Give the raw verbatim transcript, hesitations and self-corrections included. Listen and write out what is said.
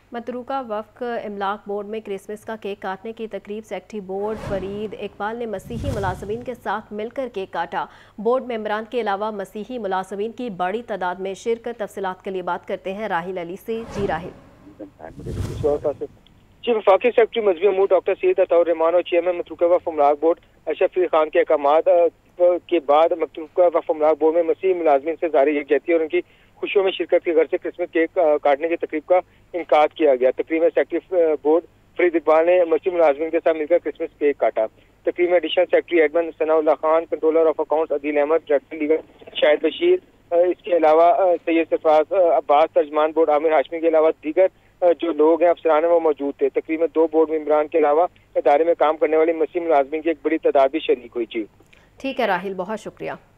मतरूका वफ़्क इमलाक बोर्ड में क्रिसमस का केक काटने की तकरीब सेक्रेटरी बोर्ड फरीद इकबाल ने मसीही मुलाजमीन के साथ मिलकर केक काटा। बोर्ड मेंबरान के अलावा मसीही मुलाजमीन की बड़ी तादाद में शिरकत। तफसीलात के लिए बात करते हैं राहिल अली से। जी राहिल। चीफ वफाकी सेक्रेटरी मजहबी अमूर डॉक्टर सैयद अताउर रहमान और चेयरमैन मतरूका वफ़्क इमलाक बोर्ड अशरफ अली खान के अहकामात के बाद मतरूका वफ़्क इमलाक बोर्ड में मसीही मुलाजमीन से जारी यकजहती और उनकी खुशियों में शिरकत के घर से क्रिसमस केक काटने की तकरीब का इनकाद किया गया। तकरीब में सेक्रेटरी बोर्ड फरीद इकबाल ने मसीही मुलाजमीन के साथ मिलकर क्रिसमस केक काटा। तकरीब में additional secretary admin Sanaullah Khan, controller of accounts Adeel Ahmad, director legal Shahid Bashir, इसके अलावा सैयद सरफराज अब्बास, तर्जमान बोर्ड आमिर हाशमी के अलावा दीगर जो लोग हैं अफसरान वो मौजूद थे। तकरीब में दो बोर्ड मेंबरान के अलावा इदारे में काम करने वाली मसीही मुलाजमीन की एक बड़ी तादाद भी शरीक हुई। जी ठीक है राहिल, बहुत शुक्रिया।